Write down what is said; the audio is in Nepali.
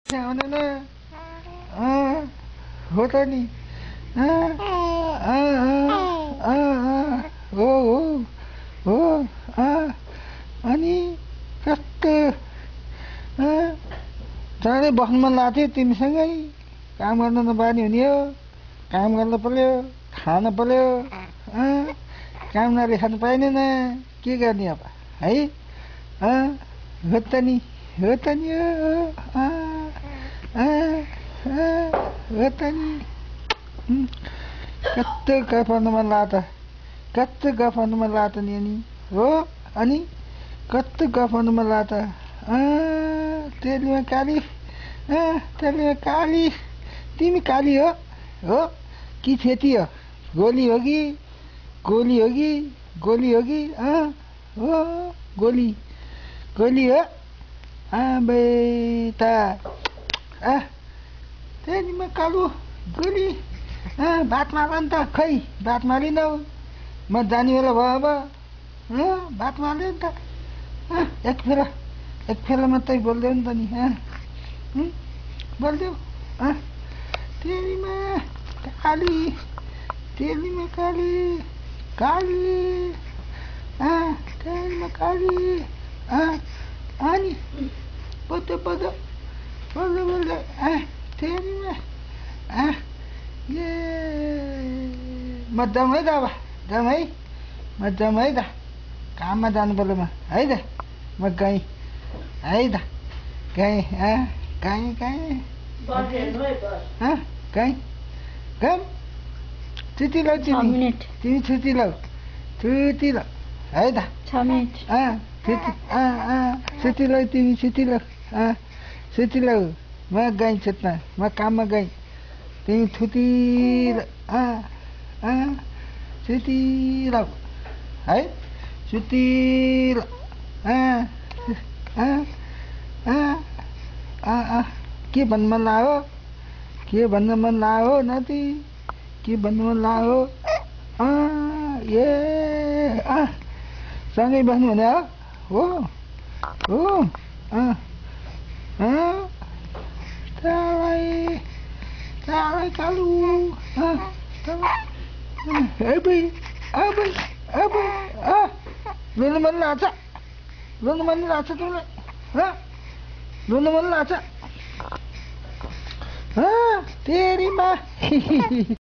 आउन न हो त नि हो अनि कस्तो चाँडै बस्नु मन लाग्थ्यो तिमीसँगै काम गर्न नपानी हुने हो काम गर्न पर्यो खान पर्यो काम नगरी खानु पाइँदैन के गर्ने अब है हो त नि हो त नि हो त नि कस्तो गफ गर्नु मन लाग्यो त कस्तो गफ गर्नु मन लाग्यो त नि अनि हो अनि कस्तो गफ गर्नु मन लाग्यो त तेलीमा काली तिमी काली हो कि छेती हो गोली हो कि गोली हो कि गोली हो कि हो गोली हो बेटा तेलीमा कालु गोली बात मार नि त खै बात मारिनौ म जाने बेला भयो अब बात मार्यो नि त एक फेर मात्रै बोल्देऊ नि त नि बोल्देऊ तेलीमा काली तेलीमा काली तेलीमा काली अनि बोल्दै तेलीमा म जाउँ है त अब जाउँ है म जाउँ है त काममा जानु पर्यो म है त म गएँ है त गएँ छुट्टी लौ तिमी छुट्टी लौ है त 6 मिनट छुट्टी लौ तिमी छुट्टी लौ म गएँ छुट्टा म काममा गएँ तिमी छुट्टी लौ है छुट्टी लौ के भन्नु मन लाग्यो नाति के भन्नु मन लाग्यो सँगै बस्नु हुने हो चालै कालु रुनु मन लाग्छ तिमीलाई रुनु मन लाग्छ तेरीमा